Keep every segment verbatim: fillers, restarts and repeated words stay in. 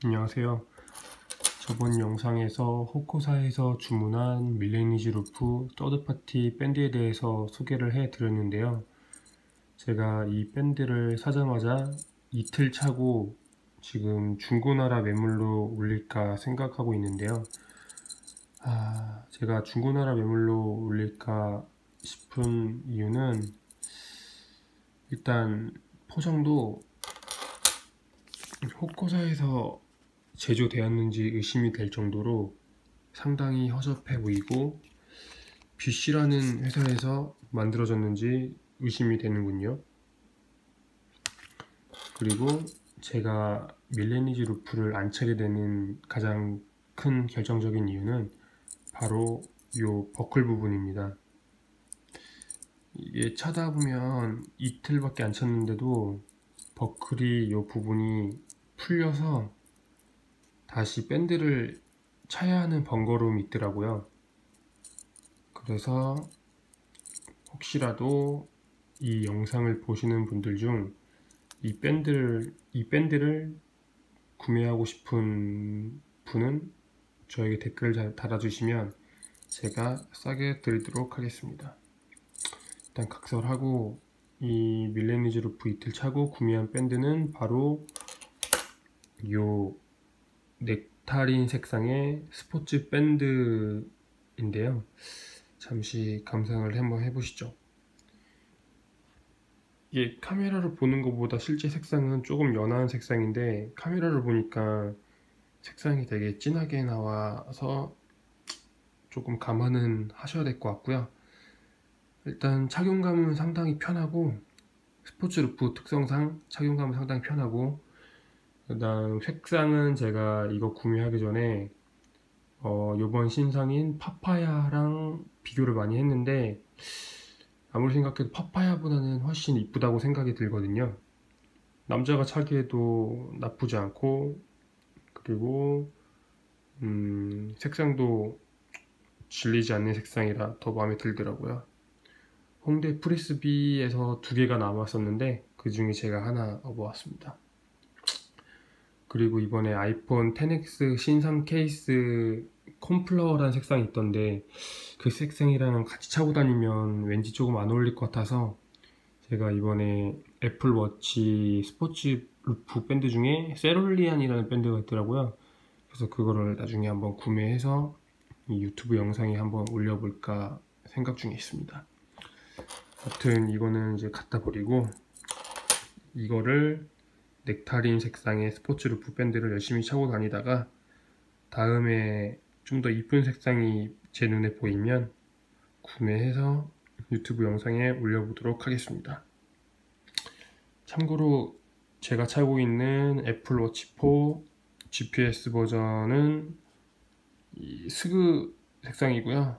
안녕하세요. 저번 영상에서 호코사에서 주문한 밀레니지 루프 서드파티 밴드에 대해서 소개를 해 드렸는데요. 제가 이 밴드를 사자마자 이틀 차고 지금 중고나라 매물로 올릴까 생각하고 있는데요. 아, 제가 중고나라 매물로 올릴까 싶은 이유는 일단 포장도 호코사에서 제조되었는지 의심이 될 정도로 상당히 허접해 보이고 뷔시라는 회사에서 만들어졌는지 의심이 되는군요. 그리고 제가 밀레니지 루프를 안 차게 되는 가장 큰 결정적인 이유는 바로 요 버클 부분입니다. 이게 차다 보면 이틀밖에 안 찼는데도 버클이 요 부분이 풀려서 다시 밴드를 차야 하는 번거로움이 있더라고요. 그래서 혹시라도 이 영상을 보시는 분들 중 이 밴드를, 이 밴드를 구매하고 싶은 분은 저에게 댓글을 잘 달아주시면 제가 싸게 드리도록 하겠습니다. 일단 각설하고 이 밀레니지 루프 이틀 차고 구매한 밴드는 바로 요 넥타린 색상의 스포츠 밴드인데요. 잠시 감상을 한번 해보시죠. 이게 카메라로 보는 것보다 실제 색상은 조금 연한 색상인데 카메라로 보니까 색상이 되게 진하게 나와서 조금 감안은 하셔야 될 것 같고요. 일단 착용감은 상당히 편하고 스포츠 루프 특성상 착용감은 상당히 편하고, 그 다음 색상은 제가 이거 구매하기 전에 어, 요번 신상인 파파야랑 비교를 많이 했는데 아무리 생각해도 파파야보다는 훨씬 이쁘다고 생각이 들거든요. 남자가 차기에도 나쁘지 않고, 그리고 음, 색상도 질리지 않는 색상이라 더 마음에 들더라고요. 홍대 프리스비에서 두 개가 남았었는데 그 중에 제가 하나 업어왔습니다. 그리고 이번에 아이폰 텐엑스 신상 케이스 콘플라워라는 색상이 있던데 그 색상이랑 같이 차고 다니면 왠지 조금 안 어울릴 것 같아서 제가 이번에 애플워치 스포츠 루프 밴드 중에 세롤리안이라는 밴드가 있더라고요. 그래서 그거를 나중에 한번 구매해서 이 유튜브 영상에 한번 올려볼까 생각 중에 있습니다. 아무튼 이거는 이제 갖다 버리고 이거를 넥타린 색상의 스포츠 루프 밴드를 열심히 차고 다니다가 다음에 좀 더 이쁜 색상이 제 눈에 보이면 구매해서 유튜브 영상에 올려보도록 하겠습니다. 참고로 제가 차고 있는 애플워치 사 지피에스 버전은 이 스그 색상이고요.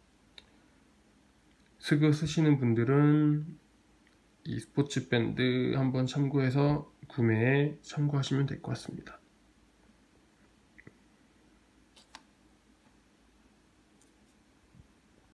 스그 쓰시는 분들은 이 스포츠 밴드 한번 참고해서 구매에 참고하시면 될 것 같습니다.